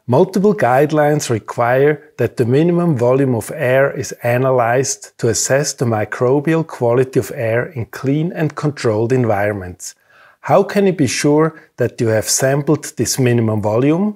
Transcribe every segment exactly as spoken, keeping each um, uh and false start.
Multiple guidelines require that the minimum volume of air is analyzed to assess the microbial quality of air in clean and controlled environments. How can you be sure that you have sampled this minimum volume?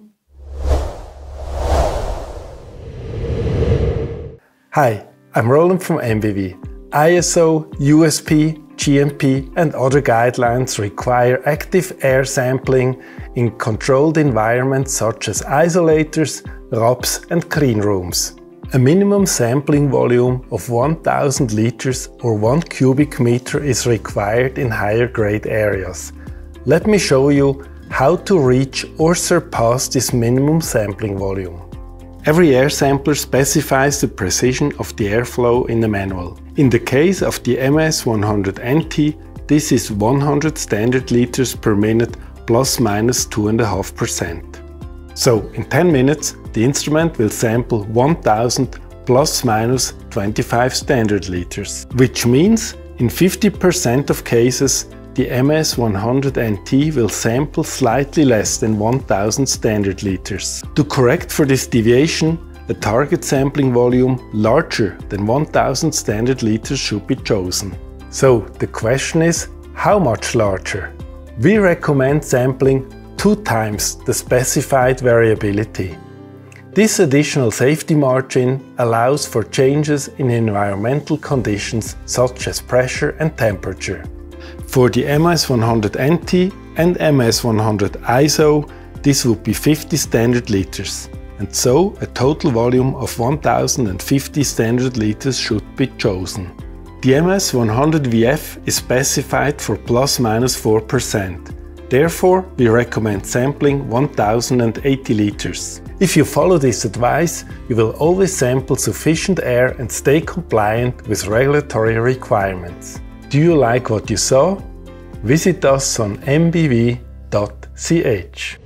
Hi, I'm Roland from M B V. I S O, U S P, G M P and other guidelines require active air sampling in controlled environments such as isolators, R A B S and clean rooms. A minimum sampling volume of one thousand liters or one cubic meter is required in higher grade areas. Let me show you how to reach or surpass this minimum sampling volume. Every air sampler specifies the precision of the airflow in the manual. In the case of the M A S one hundred N T, this is one hundred standard liters per minute plus minus two point five percent. So in ten minutes the instrument will sample one thousand plus minus twenty-five standard liters, which means in fifty percent of cases the M A S one hundred N T will sample slightly less than one thousand standard liters. To correct for this deviation, a target sampling volume larger than one thousand standard liters should be chosen. So the question is, how much larger? We recommend sampling two times the specified variability. This additional safety margin allows for changes in environmental conditions such as pressure and temperature. For the M A S one hundred N T and M A S one hundred I S O, this would be fifty standard liters, and so a total volume of one thousand fifty standard liters should be chosen. The M A S one hundred V F is specified for plus minus four percent. Therefore, we recommend sampling one thousand eighty liters. If you follow this advice, you will always sample sufficient air and stay compliant with regulatory requirements. Do you like what you saw? Visit us on m b v dot c h.